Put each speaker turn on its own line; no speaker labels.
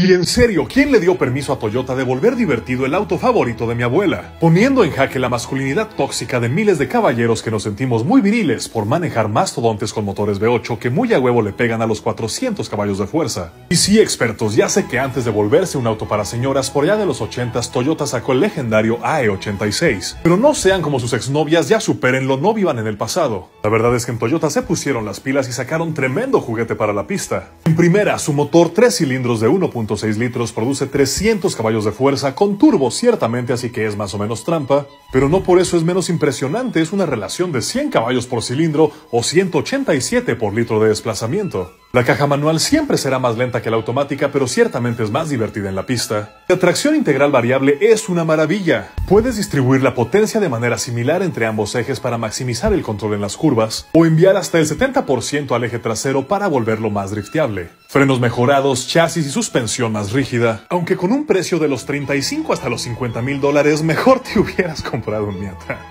Y en serio, ¿quién le dio permiso a Toyota de volver divertido el auto favorito de mi abuela? Poniendo en jaque la masculinidad tóxica de miles de caballeros que nos sentimos muy viriles por manejar mastodontes con motores V8 que muy a huevo le pegan a los 400 caballos de fuerza. Y sí, expertos, ya sé que antes de volverse un auto para señoras, por allá de los 80s, Toyota sacó el legendario AE86. Pero no sean como sus exnovias, ya supérenlo, no vivan en el pasado. La verdad es que en Toyota se pusieron las pilas y sacaron tremendo juguete para la pista. En primera, su motor 3 cilindros de 1.6 litros produce 300 caballos de fuerza con turbo, ciertamente, así que es más o menos trampa, pero no por eso es menos impresionante. Es una relación de 100 caballos por cilindro o 187 por litro de desplazamiento. La caja manual siempre será más lenta que la automática, pero ciertamente es más divertida en la pista. La tracción integral variable es una maravilla. Puedes distribuir la potencia de manera similar entre ambos ejes para maximizar el control en las curvas, o enviar hasta el 70% al eje trasero para volverlo más drifteable. Frenos mejorados, chasis y suspensión más rígida, aunque con un precio de los $35 hasta los $50,000, mejor te hubieras comprado un Miata.